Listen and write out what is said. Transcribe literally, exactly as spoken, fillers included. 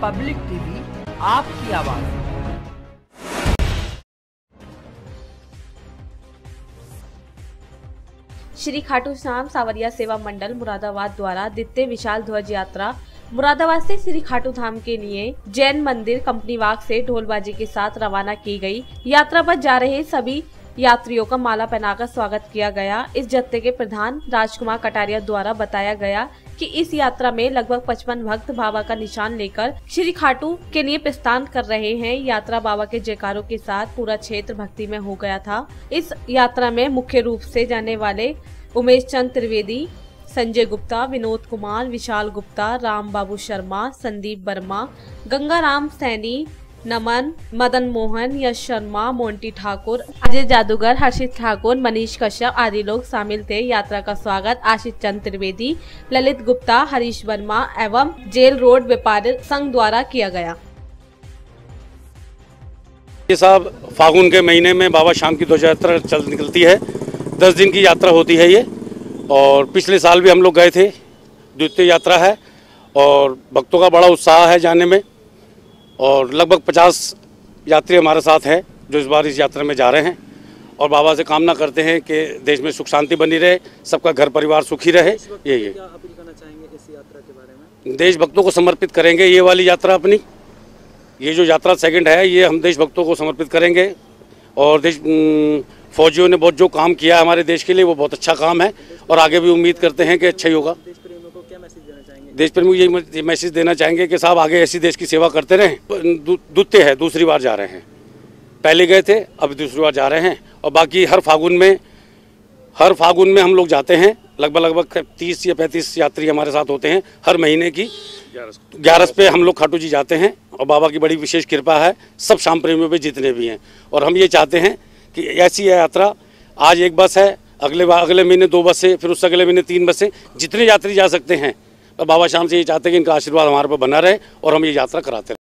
Public TV, आपकी आवाज। श्री खाटू श्याम सावरिया सेवा मंडल मुरादाबाद द्वारा द्वितीय विशाल ध्वज यात्रा मुरादाबाद से श्री खाटू धाम के लिए जैन मंदिर कंपनी वाग से ढोलबाजी के साथ रवाना की गई। यात्रा पर जा रहे सभी यात्रियों का माला पहनाकर स्वागत किया गया। इस जत्थे के प्रधान राजकुमार कटारिया द्वारा बताया गया कि इस यात्रा में लगभग पचपन भक्त बाबा का निशान लेकर श्री खाटू के लिए प्रस्थान कर रहे हैं। यात्रा बाबा के जयकारों के साथ पूरा क्षेत्र भक्ति में हो गया था। इस यात्रा में मुख्य रूप से जाने वाले उमेश चंद त्रिवेदी, संजय गुप्ता, विनोद कुमार, विशाल गुप्ता, राम बाबू शर्मा, संदीप वर्मा, गंगाराम सैनी, नमन, मदन मोहन, यश शर्मा, मोंटी ठाकुर, अजय जादूगर, हर्षित ठाकुर, मनीष कश्यप आदि लोग शामिल थे। यात्रा का स्वागत आशीष चंद त्रिवेदी, ललित गुप्ता, हरीश वर्मा एवं जेल रोड व्यापारी संघ द्वारा किया गया। ये साहब फागुन के महीने में बाबा शाम की ध्वज यात्रा चल निकलती है। दस दिन की यात्रा होती है ये, और पिछले साल भी हम लोग गए थे। द्वितीय यात्रा है और भक्तों का बड़ा उत्साह है जाने में, और लगभग पचास यात्री हमारे साथ हैं जो इस बार इस यात्रा में जा रहे हैं। और बाबा से कामना करते हैं कि देश में सुख शांति बनी रहे, सबका घर परिवार सुखी रहे। यही है। क्या अपील करना चाहेंगे इस यात्रा के बारे में? देश भक्तों को समर्पित करेंगे ये वाली यात्रा अपनी। ये जो यात्रा सेकंड है ये हम देश भक्तों को समर्पित करेंगे। और देश फौजियों ने बहुत जो काम किया हमारे देश के लिए वो बहुत अच्छा काम है, और आगे भी उम्मीद करते हैं कि अच्छा ही होगा। देश प्रेमियों को क्या मैसेज देना चाहेंगे? देश प्रेमी यही मैसेज देना चाहेंगे कि साहब आगे ऐसी देश की सेवा करते रहें। द्वितीय है, दूसरी बार जा रहे हैं, पहले गए थे अब दूसरी बार जा रहे हैं। और बाकी हर फागुन में हर फागुन में हम लोग जाते हैं। लगभग लगभग तीस या पैंतीस यात्री हमारे साथ होते हैं हर महीने की ग्यारह पे हम लोग खाटू जी जाते हैं। और बाबा की बड़ी विशेष कृपा है सब शाम प्रेमियों पे जितने भी हैं। और हम ये चाहते हैं कि ऐसी यात्रा, आज एक बस है, अगले अगले महीने दो बसें, फिर उससे अगले महीने तीन बसें, जितने यात्री जा सकते हैं। तो बाबा शाम से ये चाहते हैं कि इनका आशीर्वाद हमारे पर बना रहे और हम ये यात्रा कराते रहें।